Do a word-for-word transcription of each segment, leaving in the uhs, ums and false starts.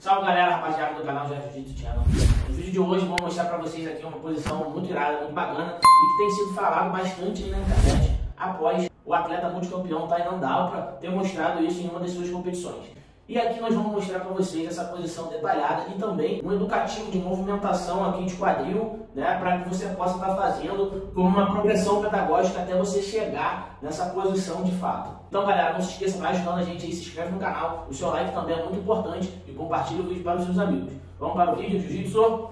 Salve galera, rapaziada do canal Jiu Jitsu Channel. No vídeo de hoje vou mostrar pra vocês aqui uma posição muito irada, muito bacana e que tem sido falado bastante aí na internet após o atleta multicampeão Tainan Dalpa ter mostrado isso em uma das suas competições. E aqui nós vamos mostrar para vocês essa posição detalhada e também um educativo de movimentação aqui de quadril, né, para que você possa estar fazendo como uma progressão pedagógica até você chegar nessa posição de fato. Então galera, não se esqueça, vai ajudando a gente aí, se inscreve no canal, o seu like também é muito importante e compartilha o vídeo para os seus amigos. Vamos para o vídeo, Jiu-Jitsu?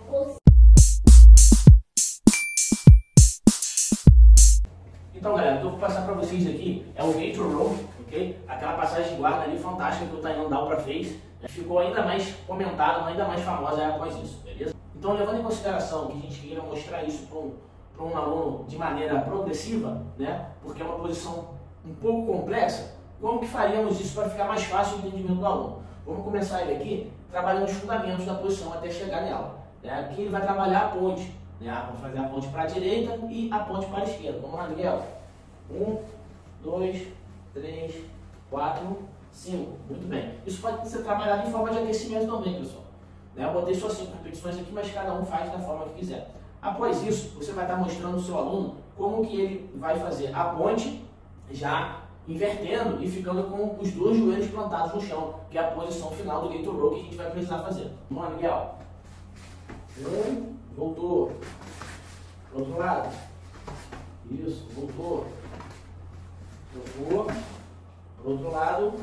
Então galera, o que eu vou passar para vocês aqui é o Gator Row, ok? Aquela passagem de guarda ali fantástica que o Tainan Dalpa fez, ficou ainda mais comentada, ainda mais famosa após isso, beleza? Então levando em consideração que a gente queira mostrar isso para um, para um aluno de maneira progressiva, né? Porque é uma posição um pouco complexa, como que faríamos isso para ficar mais fácil o entendimento do aluno? Vamos começar ele aqui trabalhando os fundamentos da posição até chegar nela, né? Aqui ele vai trabalhar a ponte. Vamos fazer a ponte para a direita e a ponte para a esquerda. Vamos lá, Miguel. Um, dois, três, quatro, cinco. Muito bem. Isso pode ser trabalhado em forma de aquecimento também, pessoal. Eu botei só cinco repetições aqui, mas cada um faz da forma que quiser. Após isso, você vai estar mostrando ao seu aluno como que ele vai fazer a ponte já invertendo e ficando com os dois joelhos plantados no chão, que é a posição final do Gator Row que a gente vai precisar fazer. Vamos lá, Miguel. Um. Voltou. Pro outro lado. Isso, voltou. Voltou. Pro outro lado.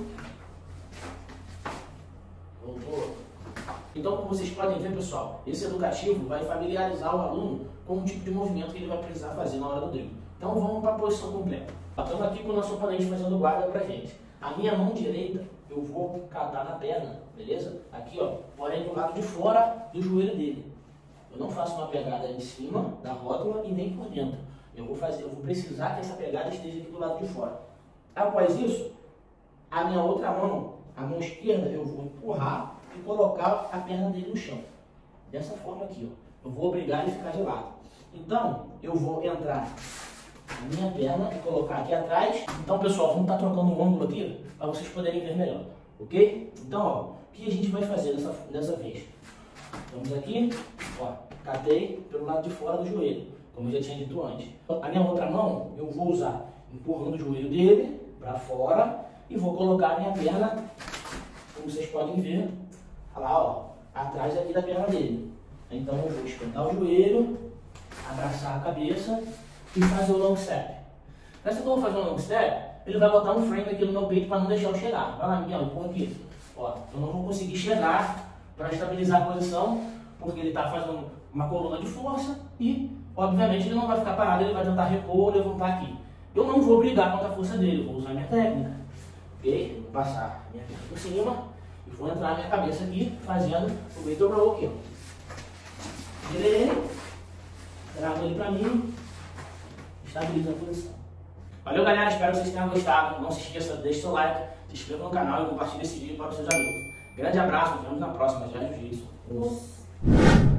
Voltou. Então, como vocês podem ver, pessoal, esse educativo vai familiarizar o aluno com o tipo de movimento que ele vai precisar fazer na hora do drible. Então, vamos para a posição completa. Estamos aqui com o nosso oponente fazendo guarda pra gente. A minha mão direita, eu vou catar na perna, beleza? Aqui, ó, porém do lado de fora do joelho dele. Eu não faço uma pegada em cima da rótula e nem por dentro. Eu vou fazer, eu vou precisar que essa pegada esteja aqui do lado de fora. Após isso, a minha outra mão, a mão esquerda, eu vou empurrar e colocar a perna dele no chão. Dessa forma aqui, ó. Eu vou obrigar ele a ficar de lado. Então, eu vou entrar a minha perna e colocar aqui atrás. Então, pessoal, vamos estar trocando um ângulo aqui para vocês poderem ver melhor. Ok? Então, ó, o que a gente vai fazer dessa, dessa vez? Vamos aqui, ó, catei pelo lado de fora do joelho, como eu já tinha dito antes. A minha outra mão, eu vou usar empurrando o joelho dele para fora e vou colocar a minha perna, como vocês podem ver, lá, ó, atrás aqui da perna dele. Então eu vou esquentar o joelho, abraçar a cabeça e fazer o long step. Nessa que eu vou fazer o long step, ele vai botar um frame aqui no meu peito para não deixar eu chegar. Vai lá, Miguel, empurra aqui. Ó, eu não vou conseguir chegar para estabilizar a posição, porque ele está fazendo uma coluna de força e, obviamente, ele não vai ficar parado, ele vai tentar repor ou levantar aqui. Eu não vou brigar contra a força dele, eu vou usar minha técnica, ok? Vou passar minha perna por cima e vou entrar a minha cabeça aqui, fazendo o Gator Row aqui, ó. Girei ele, trago ele para mim, estabiliza a posição. Valeu, galera, espero que vocês tenham gostado. Não se esqueça, deixe seu like, se inscreva no canal e compartilhe esse vídeo para os seus amigos. Grande abraço, nos vemos na próxima. Já Jiu-Jitsu.